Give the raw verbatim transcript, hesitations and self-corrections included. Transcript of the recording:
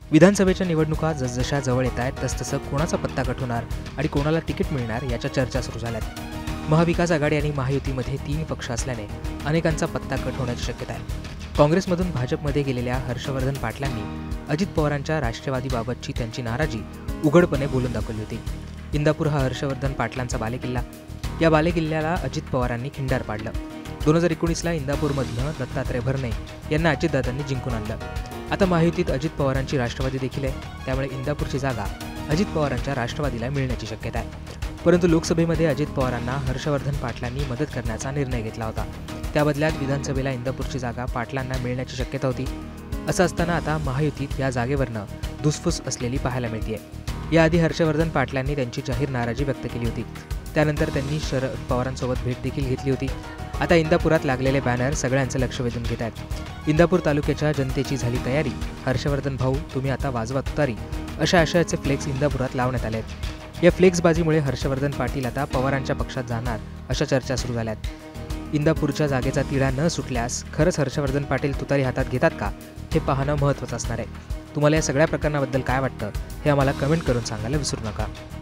विधानसभेच्या निवडणुका जसजशा जवळ येत आहेत तसतसं कोणाचा पत्ता कट होणार आणि कोणाला तिकीट मिळणार याच्या चर्चा सुरू झाल्यात। महाविकास आघाडी आणि महायुतीमध्ये तीन पक्ष असल्याने अनेकांचा पत्ता कट होण्याची शक्यता आहे। काँग्रेसमधून भाजपमध्ये गेलेल्या हर्षवर्धन पाटलांनी अजित पवारांच्या राष्ट्रवादीबाबतची त्यांची नाराजी उघडपणे बोलून दाखवली होती। इंदापूर हा हर्षवर्धन पाटलांचा बालेकिल्ला, या बालेकिल्ल्याला अजित पवारांनी खिंडार पाडलं। दोन हजार एकोणीसला इंदापूरमधनं दत्तात्रय भरणे यांना अजितदादांनी जिंकून आणलं। आता महायुतीत अजित पवारांची राष्ट्रवादी देखील आहे, त्यामुळे इंदापूरची जागा अजित पवारांच्या राष्ट्रवादीला मिळण्याची शक्यता आहे। परंतु लोकसभेमध्ये अजित पवारांना हर्षवर्धन पाटलांनी मदत करण्याचा निर्णय घेतला होता। त्या बदल्यात विधानसभेला इंदापूरची जागा पाटलांना मिळण्याची शक्यता होती। असं असताना आता महायुतीत या जागेवरनं धुसफूस असलेली पाहायला मिळते। याआधी हर्षवर्धन पाटलांनी त्यांची जाहीर नाराजी व्यक्त केली होती, त्यानंतर त्यांनी शरद पवारांसोबत भेट देखील घेतली होती। आता इंदापुरात लागलेले बॅनर सगळ्यांचं लक्ष वेधून घेत आहेत। इंदापूर तालुक्याच्या जनतेची झाली तयारी, हर्षवर्धन भाऊ तुम्ही आता वाजवा तुतारी, अशा आशयाचे फ्लेक्स इंदापुरात लावण्यात आले आहेत। या फ्लेक्सबाजीमुळे हर्षवर्धन पाटील आता पवारांच्या पक्षात जाणार अशा चर्चा सुरू झाल्यात। इंदापूरच्या जागेचा तिढा न सुटल्यास खरंच हर्षवर्धन पाटील तुतारी हातात घेतात का, हे पाहणं महत्त्वाचं असणार आहे। तुम्हाला या सगळ्या प्रकरणाबद्दल काय वाटतं हे आम्हाला कमेंट करून सांगायला विसरू नका।